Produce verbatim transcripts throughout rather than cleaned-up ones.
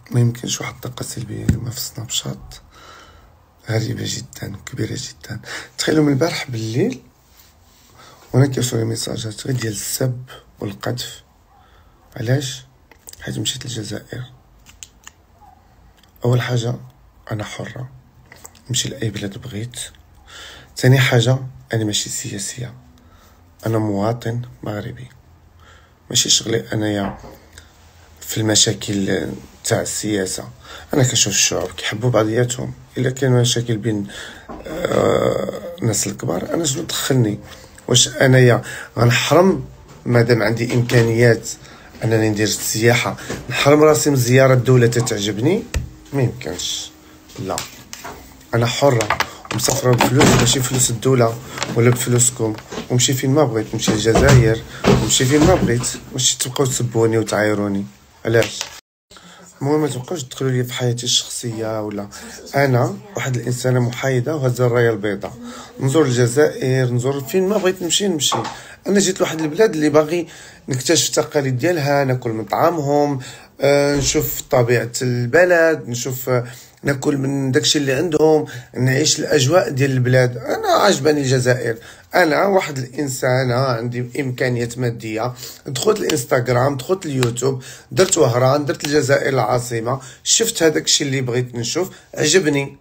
ما يمكنش واحد الطاقة سلبية اليوم في سناب شات غريبة جدا كبيرة جدا. تخيلوا من البارح بالليل وانا كيوصلوا ميساجات غير ديال السب والقذف. علاش؟ حيت مشيت للجزائر. اول حاجة انا حرة نمشي لاي بلاد بغيت. ثاني حاجة انا ماشي سياسية، انا مواطن مغربي، ماشي شغلي انايا في المشاكل تاع السياسة. انا كنشوف الشعوب كيحبوا بعضياتهم، الا كاين مشاكل بين آه الناس الكبار انا شنو دخلني؟ واش انايا غنحرم مادام عندي امكانيات انني ندير السياحه نحرم راسي من زياره الدوله تتعجبني؟ ما يمكنش. لا، انا حره ومسافره بفلوس، ماشي فلوس الدوله ولا بفلوسكم، ونمشي فين ما بغيت. نمشي للجزائر ونمشي فين ما بغيت، ماشي تبقاو تسبوني وتعايروني. علاش؟ المهم ما تبقاوش تدخلوا لي في حياتي الشخصيه. ولا انا واحد الانسانه محايده وهذا الرايه البيضاء، نزور الجزائر نزور فين ما بغيت نمشي نمشي. انا جيت لواحد البلاد اللي باغي نكتشف التقاليد ديالها، ناكل من طعامهم، آه نشوف طبيعه البلد، نشوف آه ناكل من داكشي اللي عندهم، نعيش الاجواء ديال البلاد. انا عجباني الجزائر. انا واحد الانسان عندي امكانيات ماديه، دخلت الانستغرام، دخلت اليوتيوب، درت وهران، درت الجزائر العاصمه، شفت هذاك الشيء اللي بغيت نشوف، عجبني.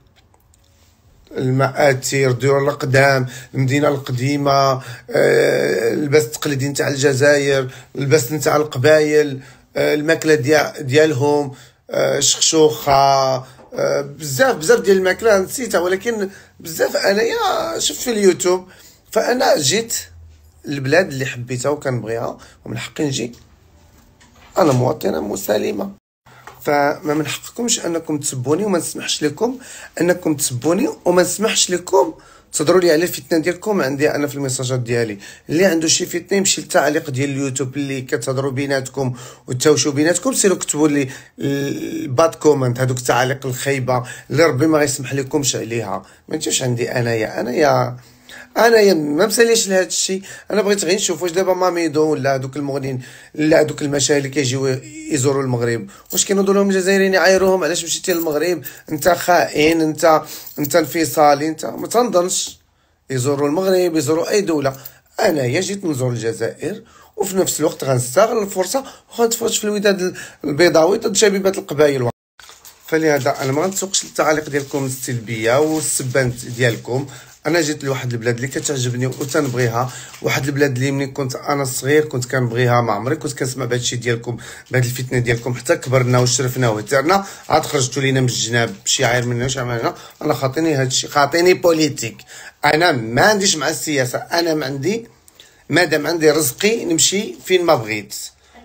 المآثر ديال القدام، المدينه القديمه، آه، اللباس التقليدي نتاع الجزائر، اللباس نتاع القبائل، آه، الماكله ديال ديالهم، آه، شخشوخه، آه، بزاف بزاف ديال الماكله نسيتها، ولكن بزاف انايا شفت في اليوتيوب. فانا جيت البلاد اللي حبيتها وكنبغيها ومن حقي نجي. انا مواطنه مسالمه، فما من حقكمش انكم تسبوني وما نسمحش لكم انكم تسبوني وما نسمحش لكم تهضروا لي على الفتنه ديالكم عندي انا في الميساجات ديالي. اللي عنده شي فتنه يمشي للتعليق ديال اليوتيوب اللي كتهضروا بيناتكم وتاوشوا بيناتكم، سيروا كتبوا لي الباد كومنت، هذوك التعاليق الخايبه اللي ربي ما غيسمح لكمش عليها. ما تجيوش عندي انايا انايا انايا ما مساليش لهذا الشيء. انا بغيت غير نشوف واش دابا ماميدو ولا هذوك المغنيين لا هذوك المشاهير اللي كيجيو يزوروا المغرب واش كينوضوا لهم الجزائريين يعايروهم علاش مشيتي للمغرب، انت خائن، انت انت انفصالي، انت ما تنظنش. يزوروا المغرب، يزوروا اي دوله. انايا جيت نزور الجزائر وفي نفس الوقت غنستغل الفرصه وغنتفرج في الوداد البيضاوي ضد شبيبه القبائل. فلهذا انا ما غنسوقش للتعاليق ديالكم السلبيه والسبان ديالكم. انا جيت لواحد البلاد اللي كتعجبني وتنبغيها، واحد البلاد اللي ملي كنت انا صغير كنت كنبغيها، ما عمري كنت كنسمع بهذا الشيء ديالكم، بهذه الفتنه ديالكم، حتى كبرنا وشرفنا وهترنا عاد خرجتوا لينا من الجناب بشي عاير منا واش عملنا. انا خاطيني هذا الشيء، خاطيني بوليتيك. انا ما عنديش مع السياسه، انا ما عندي مادام عندي رزقي نمشي فين ما بغيت.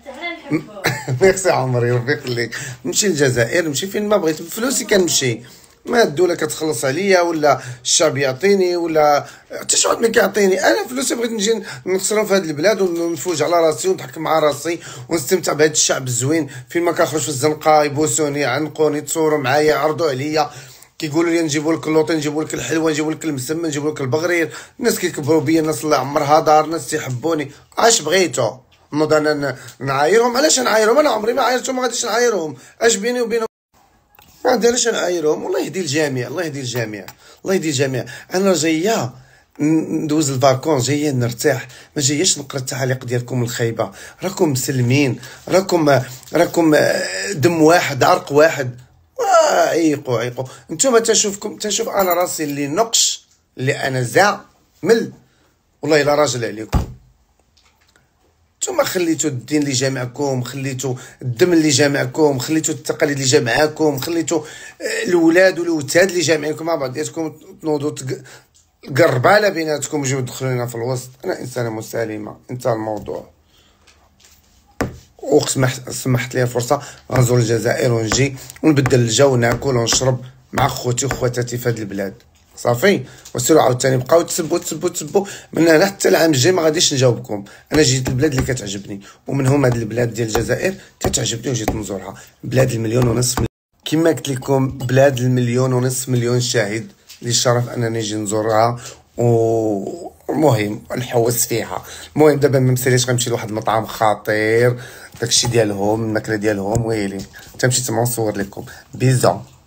ميرسي عمري ربي يخليك. نمشي للجزائر نمشي فين ما بغيت بفلوسي كنمشي، ما الدوله كتخلص عليا ولا الشعب يعطيني ولا حتى شي واحد ما كيعطيني. انا فلوسي بغيت نجي نخسرهم في هذه البلاد ونفوج على راسي ونضحك مع راسي ونستمتع بهذا الشعب الزوين. فين ما كنخرج في الزنقه يبوسوني يعنقوني يتصوروا معايا يعرضوا عليا كيقولوا لي نجيبوا لك اللوطي، نجيبوا لك الحلوه، نجيبوا لك المسمن، نجيبوا لك البغرير. الناس كيكبروا بيا، الناس الله عمرها دار، الناس تيحبوني. اش بغيتو نوض انا نعايرهم؟ علاش نعايرهم؟ انا عمري ما عايرتهم، ما غاديش نعايرهم. اش بيني وبينهم؟ ما عندناش نعايرهم. والله يهدي الجميع، الله يهدي الجميع، الله يهدي الجميع. انا جايه ندوز الفاكونس، جايه نرتاح، ما جاياش نقرا التعاليق ديالكم الخايبه. راكم مسلمين، راكم راكم دم واحد، عرق واحد. عيقوا عيقوا نتوما. تشوفكم تشوف انا راسي اللي نقش، اللي انا زع مل، والله الا راجل عليكم. نتوما خليتوا الدين اللي جامعكم، خليتوا الدم اللي جامعكم، خليتوا التقاليد اللي جامعاكم، خليتوا الولاد والوتاد اللي جامعينكم مع بعضياتكم، تنوضوا قرباله بيناتكم وجيو تدخلوا لنا في الوسط. انا انسانه مسالمه، انتهى الموضوع. وسمحت سمحت لي الفرصه غنزور الجزائر ونجي ونبدل الجو، ناكل ونشرب مع خوتي وخواتاتي في هذه البلاد. صافي. وسيروا عاوتاني بقاو تسبوا تسبوا تسبوا من هنا حتى العام الجاي ما غاديش نجاوبكم. انا جيت البلاد اللي كتعجبني، ومنهم هذه البلاد ديال الجزائر كتعجبني وجيت نزورها. بلاد المليون ونصف، كما قلت لكم بلاد المليون ونصف مليون شاهد، لي الشرف انني نجي نزورها و المهم نحوس فيها. المهم دابا ما مساليش غنمشي لواحد المطعم خطير داكشي ديالهم الماكله ديالهم ويلي تمشي تما نصور لكم بيزا.